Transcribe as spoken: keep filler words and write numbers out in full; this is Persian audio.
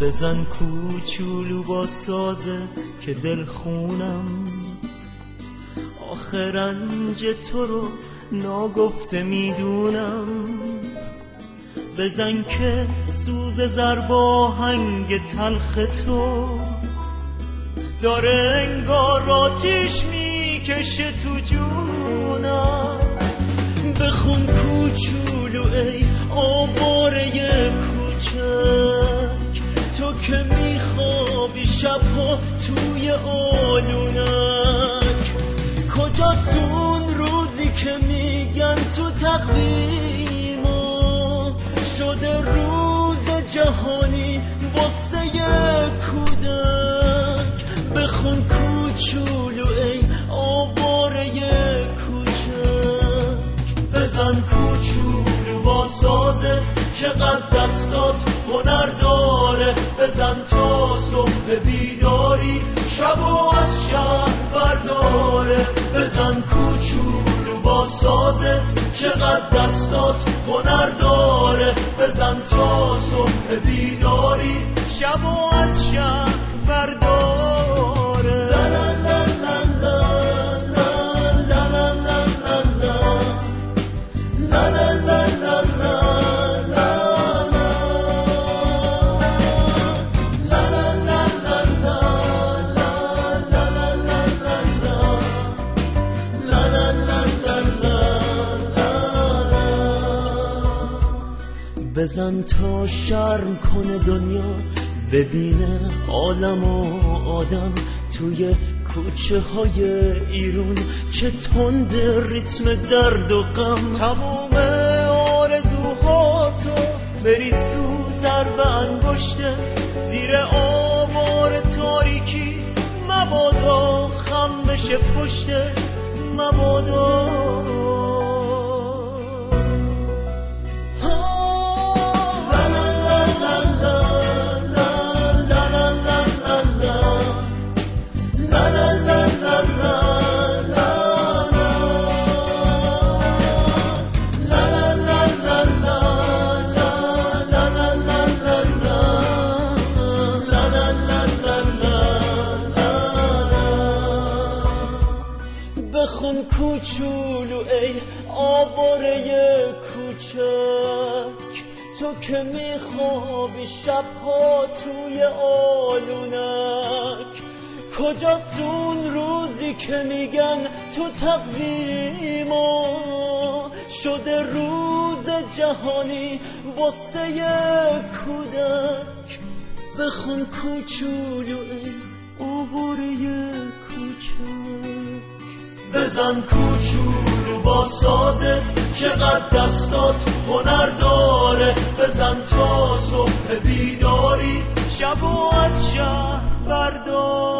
بزن کوچولو با سازت که دل خونم، آخه رنج تو رو ناگفته میدونم. بزن که سوز ضرباهنگ تلخ تو داره انگار آتیش میکشه تو جونم. بخون کوچولو ای آواره کوچک، تو که میخوابی شبها توی آلونک. کجاست اون روزی که میگن تو تقویما شده روز جهانی واسه کودک. بخون کوچولو ای آواره کوچک، بزن کوچولو با سازت چقدر دستات هنر داره. بزن تا صبح بیداری شبو از شهر برداره. بزن کوچولو با سازت چقدر دستات هنر داره. بزن تا صبح بیداری شبو از شهر برداره. لا لا لا لا لا لا لا لا لا لا لا بزن تا شرم کنه دنیا ببینه عالم و آدم توی کوچه های ایران چه تند ریتم درد و غم. تموم آرزوهاتو بریز تو ضرب انگشتت، زیر آوار تاریکی مبادا خم بشه پشتت مبادا. بخون کوچولو ای آواره کوچک، تو که میخوابی شبها توی آلونک. کجاست اون روزی که میگن تو تقویما شده روز جهانی واسه کودک. بخون کوچولو ای آواره کوچک، بزن کوچولو با سازت چقدر دستات هنر داره. بزن تا صبح بیداری شبو از شهر بردار.